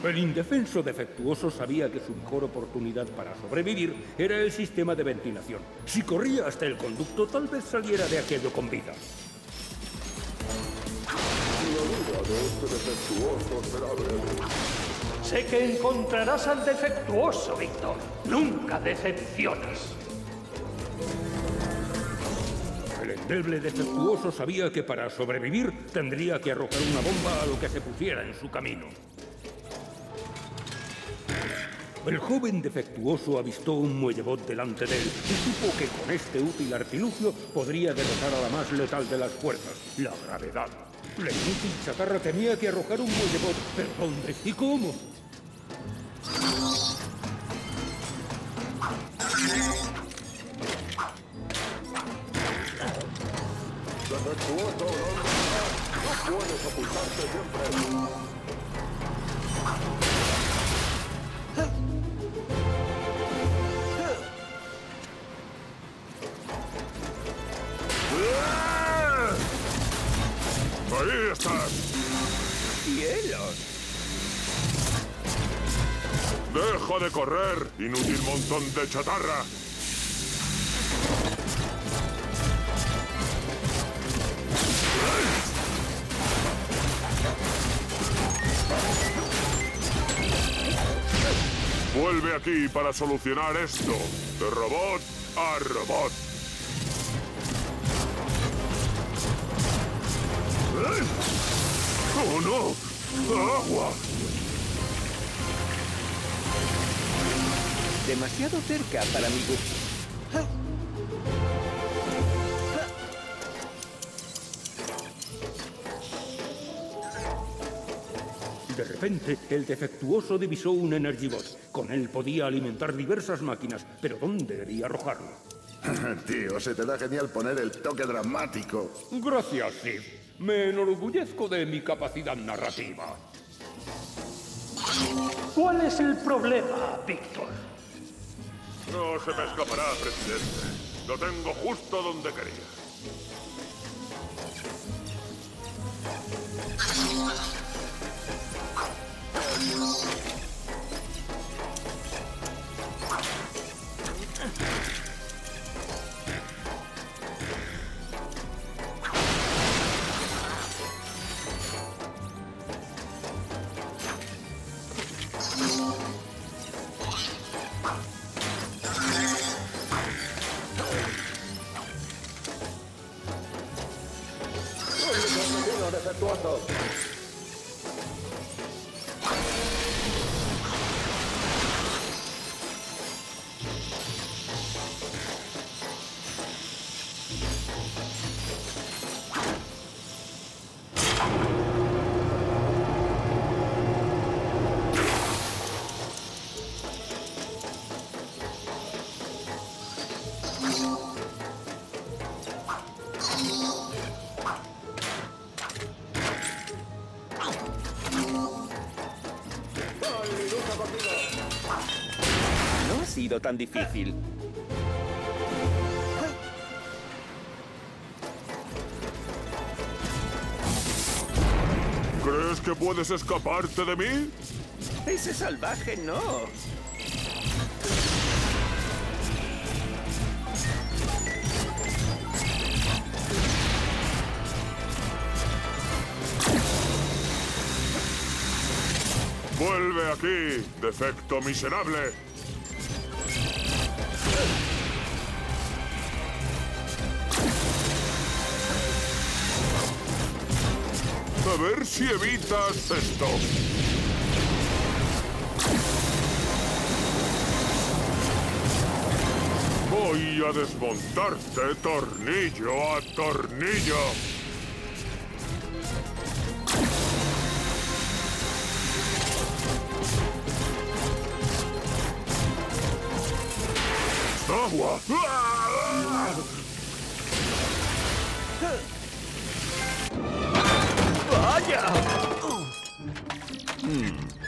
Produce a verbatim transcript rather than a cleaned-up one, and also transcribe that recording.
El indefenso defectuoso sabía que su mejor oportunidad para sobrevivir era el sistema de ventilación. Si corría hasta el conducto, tal vez saliera de aquello con vida. La vida de este defectuoso será breve. Sé que encontrarás al defectuoso, Víctor. Nunca decepcionas. El endeble defectuoso sabía que para sobrevivir tendría que arrojar una bomba a lo que se pusiera en su camino. El joven defectuoso avistó un muellebot delante de él y supo que con este útil artilugio podría derrotar a la más letal de las fuerzas, la gravedad. La inútil chatarra tenía que arrojar un muellebot, pero ¿dónde y cómo? Defectuoso, no, no puedes ocultarte siempre. ¡Ahí estás! ¡Cielos! ¡Deja de correr, inútil montón de chatarra! Vuelve aquí para solucionar esto, de robot a robot. ¡Oh, no! ¡Agua! Demasiado cerca para mi gusto. De repente, el defectuoso divisó un Energybot. Con él podía alimentar diversas máquinas, pero ¿dónde debía arrojarlo? Tío, se te da genial poner el toque dramático. Gracias, Steve. Me enorgullezco de mi capacidad narrativa. ¿Cuál es el problema, Víctor? No se me escapará, presidente. Lo tengo justo donde quería. Defectuoso. No ha sido tan difícil. ¿Crees que puedes escaparte de mí? Ese salvaje no. ¡Vuelve aquí, defecto miserable! A ver si evitas esto. Voy a desmontarte tornillo a tornillo. ¡Agua! ¡Vaya! Mm.